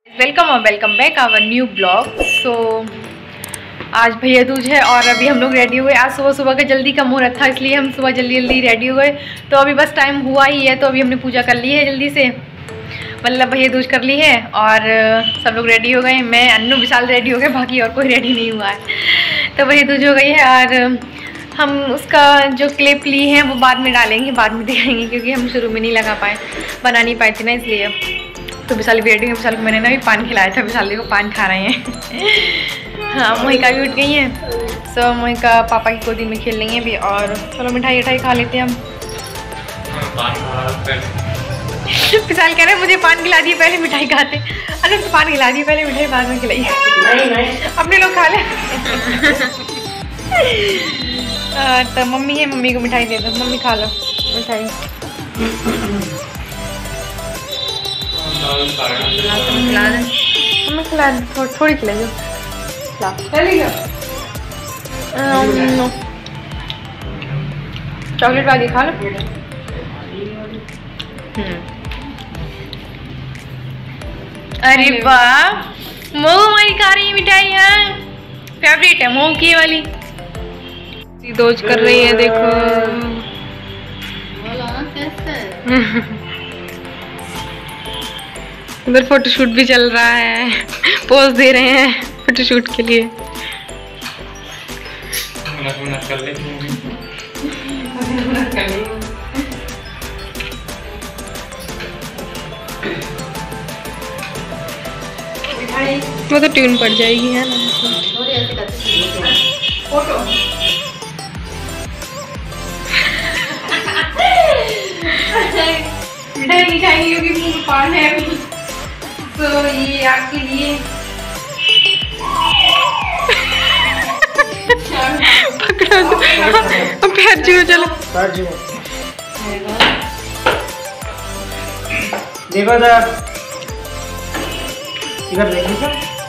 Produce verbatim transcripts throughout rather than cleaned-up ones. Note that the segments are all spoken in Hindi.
वेलकम और welcome back our new blog. So आज भैया दूज है और अभी हम लोग रेडी हुए। आज सुबह सुबह का जल्दी का मुहूर्त था, इसलिए हम सुबह जल्दी जल्दी रेडी हुए। तो अभी बस टाइम हुआ ही है, तो अभी हमने पूजा कर ली है जल्दी से, मतलब भैया दूज कर ली है और सब लोग रेडी हो गए। मैं अन्नू विशाल रेडी हो गए, बाकी और कोई रेडी नहीं हुआ है। तो भैया दूज हो गई है और हम उसका जो क्लिप ली है वो बाद में डालेंगे, बाद में दिखाएंगे, क्योंकि हम शुरू में नहीं लगा पाए, बना नहीं पाए थे ना, इसलिए। तो विशाल भी रेडी है। विशाल को मैंने ना भी पान खिलाया था, विशाल को पान खा रहे हैं। हाँ, मोहिका भी उठ गई हैं। सो मोहिका पापा की गोदी में खेल रही हैं अभी। और चलो मिठाई उठाई खा लेते हैं हम। विशाल कह रहे हैं मुझे पान खिला दिए पहले मिठाई खाते। अरे तो पान खिला दिए पहले मिठाई बाद में खिलाइए, अपने लोग खा लें। तो मम्मी है, मम्मी को मिठाई दे दो। मम्मी खा लो मिठाई। खिला दे मम्मी, खिला दे, थो, थोड़ी खिलाइए। चॉकलेट वाली खा लो। अरे वाह, मोह हमारी खा रही है मिठाई। है फेवरेट है मोह की वाली। दोज कर रही है, देखो। उधर फोटोशूट भी चल रहा है, पोज दे रहे हैं फोटोशूट के लिए। वो तो ट्यून पड़ जाएगी, है ना। फोटो मिठाई नहीं खाएंगे क्योंकि मुंह पान है। तो ये आपके लिए पकड़ा दो, पैर छुओ। चलो देखो तो इधर देखो।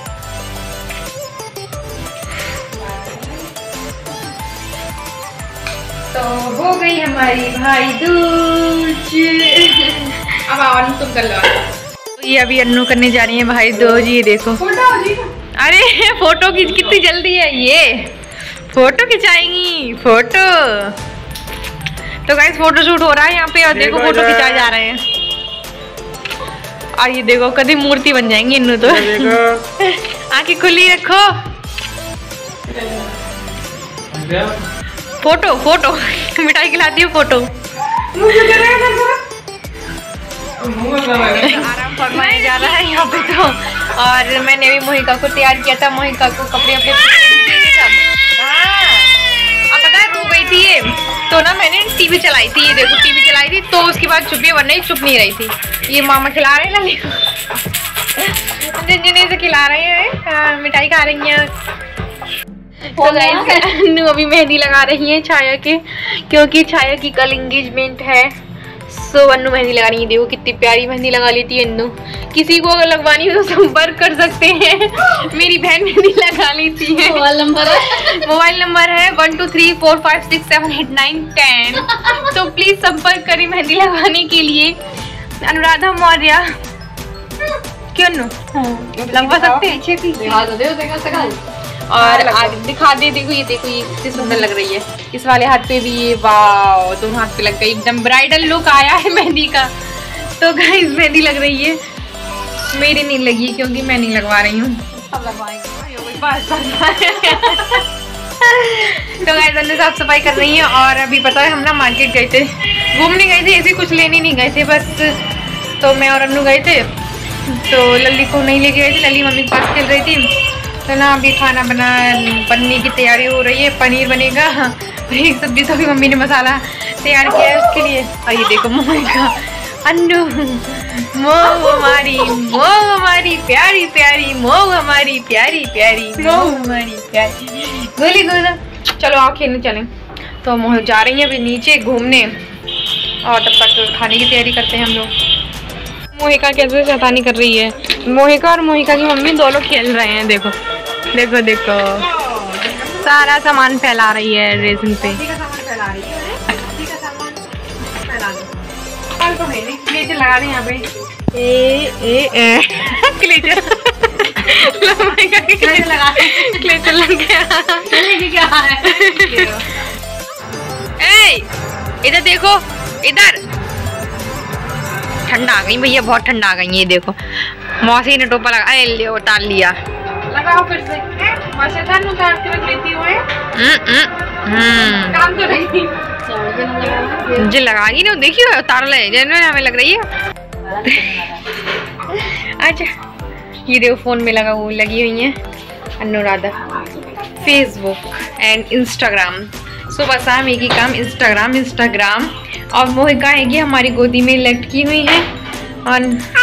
तो हो गई हमारी भाई दूज। अब आओ तुम कर लो। तो ये अभी अन्नू करने जा रही है भाई दूज। ये देखो फोटो। अरे फोटो की कितनी जल्दी है, ये फोटो खिंचाएंगी फोटो। तो गाइस फोटो शूट हो रहा है यहाँ पे, और देखो फोटो खिंचाए जा रहे हैं। और ये देखो कभी मूर्ति बन जाएंगी अन्नू तो। आंखें खुली रखो। फोटो फोटो मिठाई खिलाती हूँ, फोटो। आराम फरमाया जा रहा है यहाँ पे तो। और मैंने भी मोहिका को तैयार किया था, मोहिका को कपड़े अपने और पता है रो गई थी ये, तो ना मैंने टीवी चलाई थी। ये देखो टीवी चलाई थी, तो उसके बाद चुप, वरना ही चुप नहीं रही थी। ये मामा खिला रहे हैं लली को, झुनझुने से खिला रहे हैं, मिठाई खा रही हैं। तो गाइस अन्नू अभी मेहंदी लगा रही है छाया के, क्योंकि छाया की कल एंगेजमेंट है। सो अन्नू मेहंदी लगा रही है। देखो कितनी प्यारी मेहंदी लगा लेती है अन्नू। किसी को अगर लगवानी हो तो संपर्क कर सकते हैं। मेरी बहन मेहंदी लगा लेती है। मोबाइल नंबर है मोबाइल नंबर है one two three four five six seven eight nine ten. तो प्लीज संपर्क करें मेहंदी लगवाने के लिए। अनुराधा मौर्य। क्यों अन्नू लगवा सकते हैं? और आगे दिखा दे। देखो ये देखो, ये कितनी सुंदर लग रही है। इस वाले हाथ पे भी ये, वाव, दोनों हाथ पे लग गई, एकदम ब्राइडल लुक आया है मेहंदी का। तो गाइस मेहंदी लग रही है, मेरी नहीं लगी क्योंकि मैं नहीं लगवा रही हूँ, सब लगवाएंगे। तो गाइस अन्नू साफ सफाई कर रही है। और अभी पता है हम ना मार्केट गए थे, घूमने गए थे, ऐसे कुछ लेने नहीं गए थे बस। तो मैं और अन्नू गए थे, तो लल्ली को नहीं लेके गए थे, लल्ली मम्मी के पास खेल रही थी। तो ना अभी खाना बना बनने की तैयारी हो रही है, पनीर बनेगा। एक सब्जी तो भी मम्मी ने मसाला तैयार किया है उसके लिए। और ये देखो मोहिका, अन्नू, मोह हमारी, मोह हमारी प्यारी प्यारी, मोह हमारी प्यारी प्यारी, मोह हमारी प्यारी गोली गोला। चलो आओ खेलने चलें। तो मोह जा रही है अभी नीचे घूमने, और तब तक खाने की तैयारी करते हैं हम लोग। मोहिका कैसे शैतानी कर रही है। मोहिका और मोहिका की मम्मी दोनों खेल रहे हैं। देखो देखो देखो, सारा सामान फैला रही है रेसिंग पे। तो है नहीं, क्लेचर लगा रहे हैं यहाँ पे। ए ए ए क्लेचर लग गया। क्या है? ए, इधर देखो, इधर ठंडा आ गई भैया, बहुत ठंडा आ गई। ये देखो मौसी ने टोपा लगा, ए ले उतार लिया। लगाओ फिर से। मौसेदार उतार के रख लेती हूँ। हम्म काम तो नहीं। मुझे लगागी ना, देखियो उतार ले, जैसे हमें लग रही है। अच्छा ये देखो फोन में लगा वो लगी हुई है अनुराधा, फेसबुक एंड इंस्टाग्राम। सुबह शाम एक ही काम, इंस्टाग्राम इंस्टाग्राम। और मोहिका है हमारी गोदी में लटकी हुई है और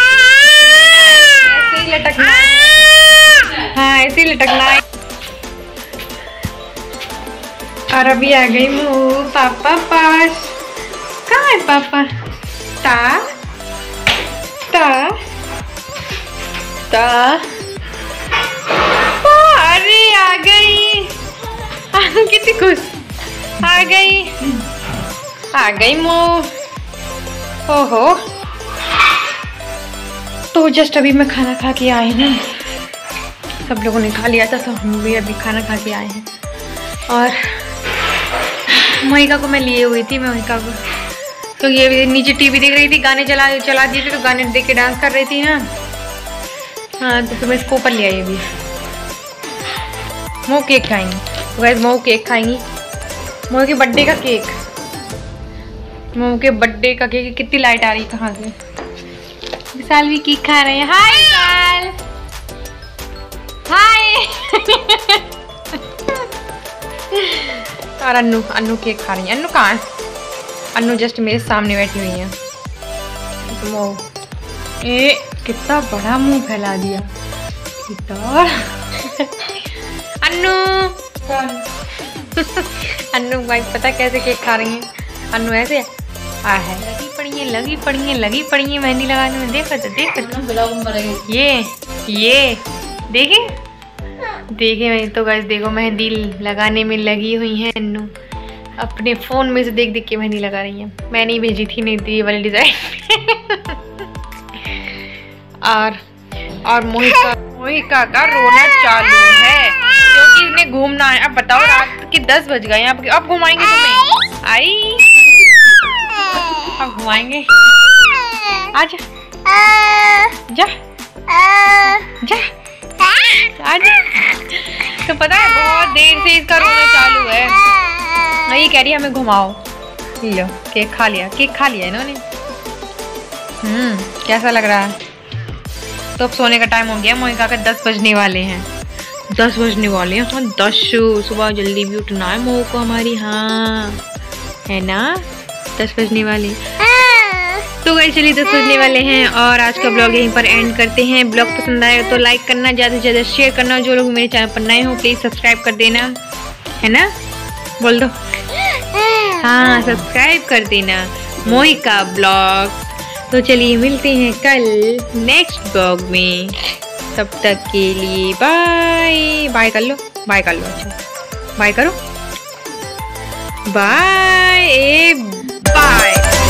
ऐसे ही लटकना है। हाँ ऐसे ही लटकना है। और अभी आ गई मैं पापा पास। कहाँ है पापा? ता ता ता अरे आ गई, कितनी खुश, आ गई आ गई मो। ओहो तो जस्ट अभी मैं खाना खा के आए हैं, सब लोगों ने खा लिया था तो हम भी अभी खाना खा के आए हैं। और मोहिका को मैं लिए हुई थी, मैं मोहिका को क्योंकि तो ये नीचे टीवी देख रही थी, गाने चला चला दिए थे तो गाने देख के डांस कर रही थी ना। हाँ तो मैं इसको ऊपर ले आई। अभी मोह केक खाएंगी, वैसे मोह केक खाएंगी, मोह के बर्थडे का केक, मोह के बर्थडे का केक। कितनी लाइट आ रही है कहाँ से? विशाल भी केक खा रहे हैं। हाय विशाल, हाय। और अन्नू अन्नू केक खा रही है। अन्नू कहाँ है? अन्नू जस्ट मेरे सामने बैठी हुई है। मोह ए कितना बड़ा मुंह फैला दिया कितना। अन्नू अन्नू भाई पता कैसे केक खा रही हैं? अन्नू ऐसे आ है, लगी पड़ी है लगी पड़ी है लगी पड़ी है मेहंदी लगाने में। देखो तो देखो ये ये देखे देखे मैं तो गाइस देखो मेहंदी लगाने में लगी हुई है। अन्नू अपने फोन में से देख देख के मेहंदी लगा रही है। मैंने ही भेजी थी नहीं थी ये वाली डिजाइन। और और मोहिका मोहिका का रोना चालू है क्योंकि इन्हें घूमना है। अब बताओ रात के दस बज गए, अब अब घुमाएंगे तुम्हें? आई अब घुमाएंगे, आजा जा जा आजा। तो पता है बहुत देर से इसका रोना चालू है, ये कह रही है हमें घुमाओ। लो केक खा लिया, केक खा लिया इन्होंने। हम्म कैसा लग रहा है? तो अब सोने का टाइम हो गया, मोहिका का दस बजने वाले हैं, दस बजने वाले हैं। हाँ दस सुबह जल्दी भी उठना है मोह को हमारी। हाँ है ना, दस बजने वाले। तो गाइस चलिए दस बजने वाले हैं और आज का ब्लॉग यहीं पर एंड करते हैं। ब्लॉग पसंद आए तो लाइक करना, ज़्यादा से ज़्यादा शेयर करना। जो लोग मेरे चैनल पर नए हो प्लीज़ सब्सक्राइब कर देना, है ना? बोल दो हाँ सब्सक्राइब कर देना मोहिका ब्लॉग। तो चलिए मिलते हैं कल नेक्स्ट ब्लॉग में, तब तक के लिए बाय बाय कर लो, बाय कर लो। अच्छा बाय करो, बाय बाय।